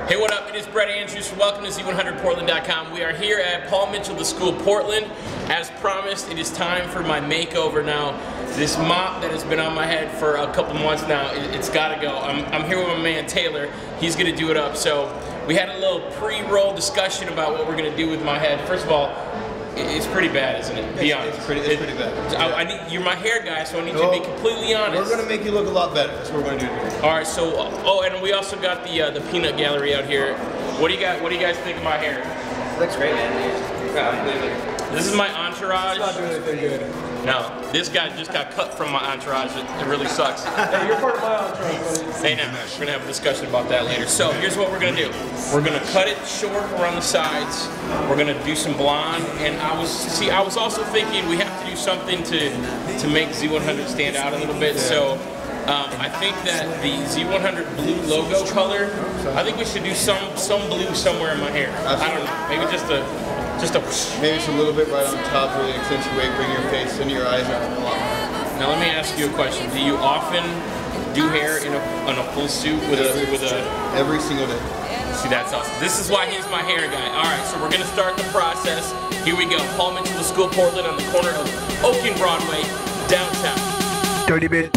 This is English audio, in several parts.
Hey, what up? It is Brett Andrews. Welcome to Z100Portland.com. We are here at Paul Mitchell, the school, Portland. As promised, it is time for my makeover now. This mop that has been on my head for a couple months now, it's got to go. I'm here with my man Taylor. He's going to do it up. So we had a little pre-roll discussion about what we're going to do with my head. First of all, it's pretty bad, isn't it? Be honest. It's pretty bad. You're my hair guy, so I need you to be completely honest. We're going to make you look a lot better. That's what we're going to do today. All right. So, and we also got the peanut gallery out here. What do you guys think of my hair? It looks great, man. This is my entourage. It's not doing anything good. No, this guy just got cut from my entourage. It really sucks. Hey, you're part of my entourage. Hey, now we're gonna have a discussion about that later. So here's what we're gonna do. We're gonna cut it short around the sides. We're gonna do some blonde, and I was also thinking we have to do something to make Z100 stand out a little bit. Yeah. So I think that the Z100 blue logo color, I think we should do some blue somewhere in my hair. Absolutely. I don't know, maybe just a maybe just a little bit right on top, really accentuate, bring your face and your eyes out a lot more. Now let me ask you a question. Do you often do hair in a full suit with a? Every single day. See, that's awesome. This is why he's my hair guy. All right, so we're gonna start the process. Here we go. Paul Mitchell, the school, Portland, on the corner of Oak and Broadway, downtown. Dirty bit.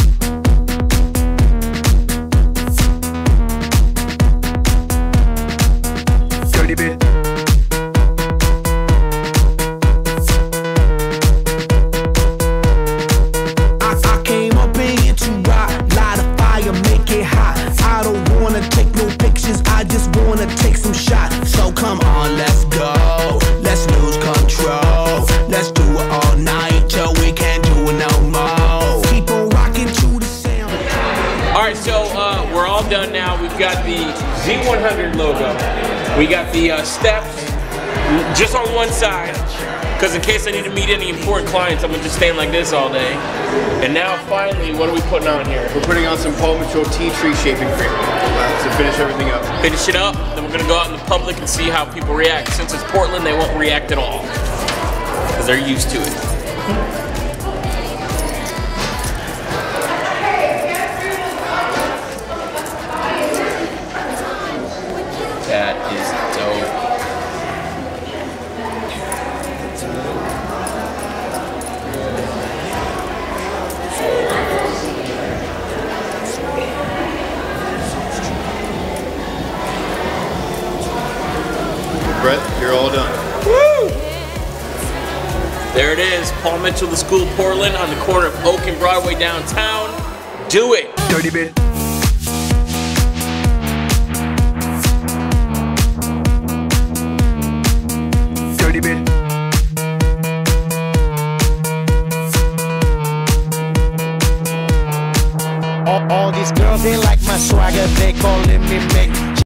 Dirty bit. I just wanna take some shots. So come on, let's go. Let's lose control. Let's do it all night till we can't do it no more. Keep on rocking to the sound. Alright, so we're all done now. We've got the Z100 logo. We got the steps just on one side, because in case I need to meet any important clients, I'm gonna just stand like this all day. And now finally, what are we putting on here? We're putting on some Paul Mitchell tea tree shaping cream to finish everything up. Finish it up, then we're gonna go out in the public and see how people react. Since it's Portland, they won't react at all, because they're used to it. That is dope. Brett, you're all done. Woo! There it is, Paul Mitchell, the school, Portland, on the corner of Oak and Broadway downtown. Do it! Dirty bit. Dirty bit. All these girls, they like my swagger, they calling me Mick.